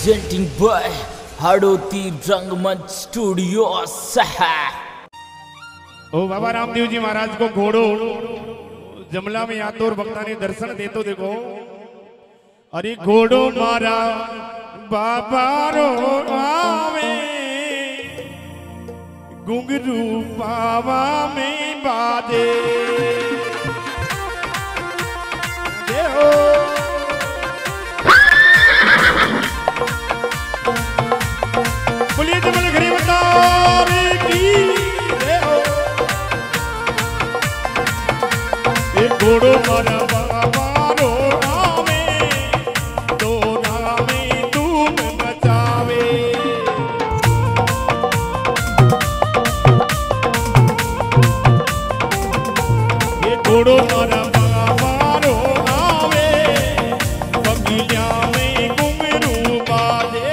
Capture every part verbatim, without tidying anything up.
presenting by Hadoti रंगमंच studio सहा। ओ बाबा रामदेव जी महाराज को घोड़ो जमला में आतो और भक्ता ने दर्शन दे तो देखो। अरे घोड़ो मारा बाबा रो आवे घुंघरू पावा में बाजे देहो बोलिए जमल घड़ी बतारे की देहो। एक घोड़ो मारा बाबा रो आवे दो नामे धूम मचावे। ये घोड़ो मारा बाबा रो आवे बगिया में घुंघरू बाजे।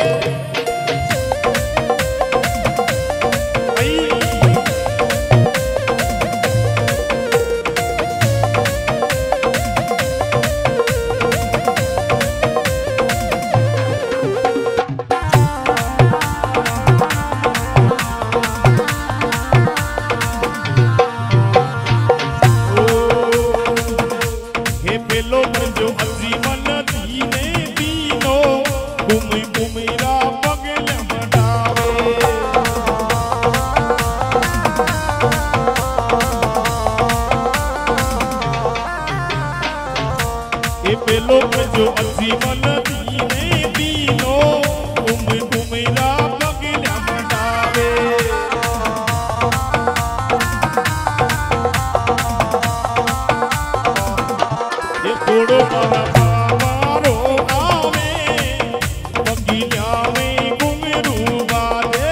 लोग जो अजीवन दीने दीनो घूम घूमेरा बगला मनावे। ये घोड़ो मारा बाबा रो आवे बगिया में घुंघरू बाजे।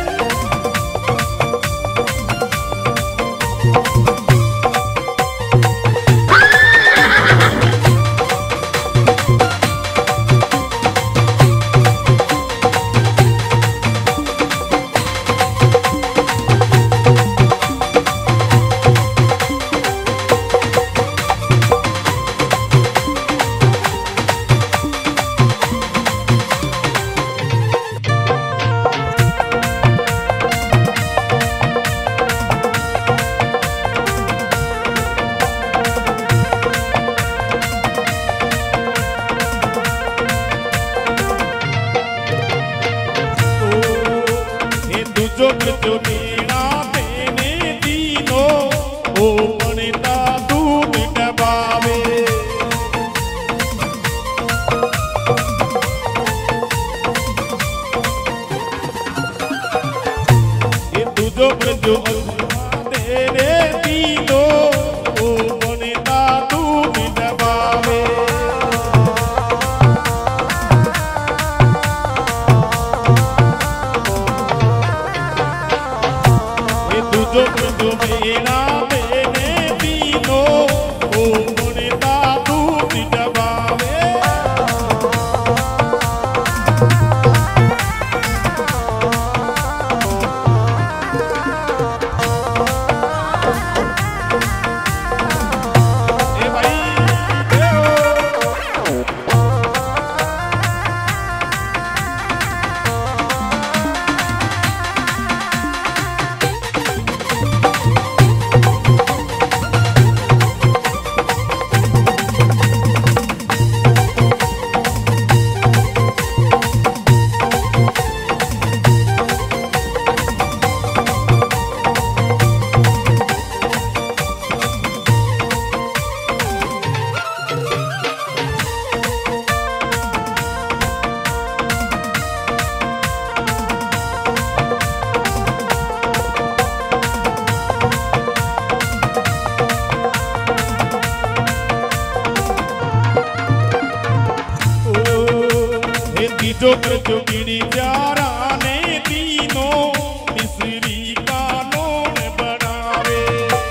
जो जो नीड़ा देने दीनो ओ बनता दूध डबावे। ये तुझो जो देने दीनो ओ बनता दूध डबावे। जो जो मेरा मैंने दीनो ओ बनता दूध डबावे। ए भाई जो जो गिरी प्यारा ने तीनों मिस्री का नोन बनावे।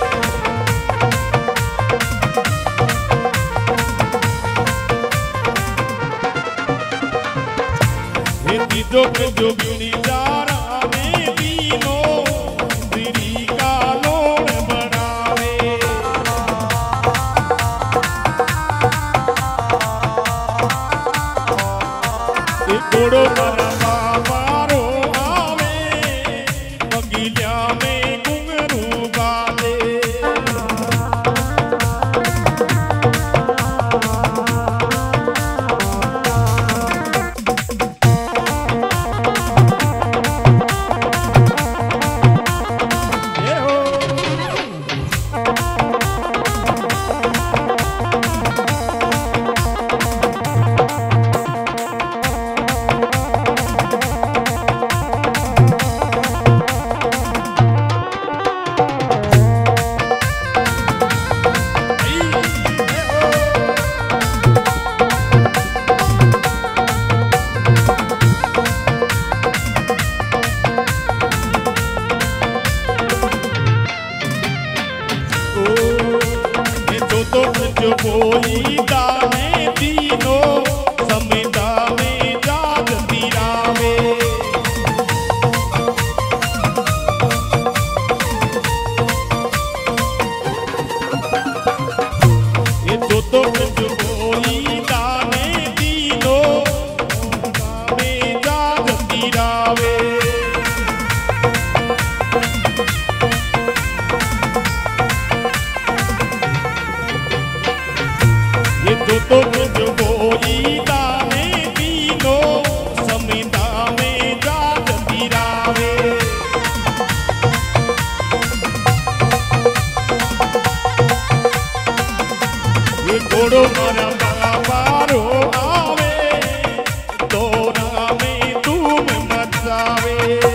जो जो गिरी प्यारा ने तीनों मिस्री का नोन बनावे। घोड़ो बोली दाने दीनो समेता में जाग तीरावे ये जो तो जो बोली दाने दीनो में जाग तीरावे ये जो तो जो बोली दाने दीनो समिता में जाग तीरावे ये घोड़ो मारा बाबारो आवे तोरा में धूम मचावे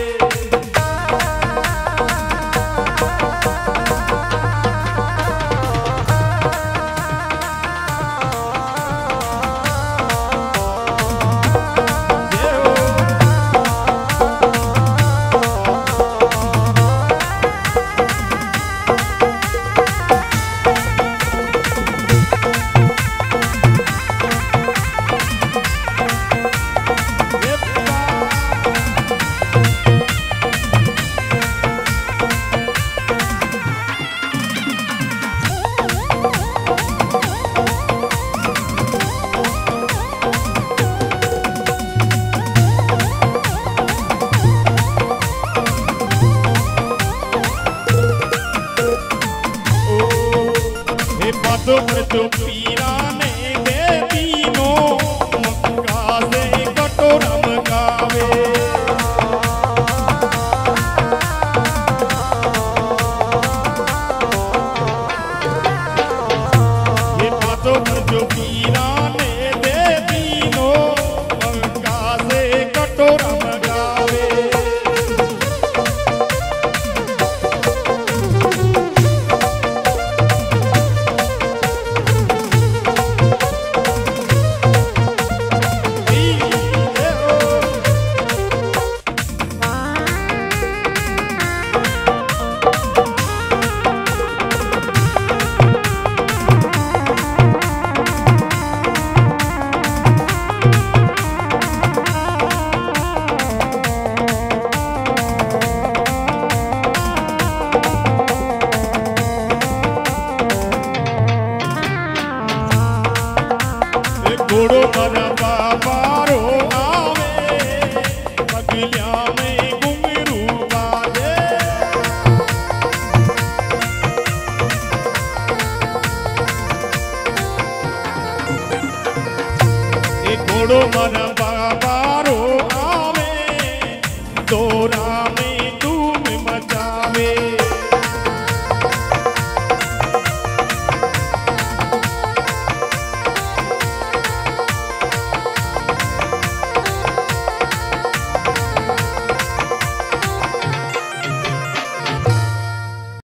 बातों पर जो पीरा ने दे दीनो मक्का से कटोरा मगावे ये बातों पर जो पीरा ने दे दीनो मक्का से कटोरा मगावे घोड़ो मारा बाबारो आवे पगलिया में घुंघरू बाजे घोड़ो मारा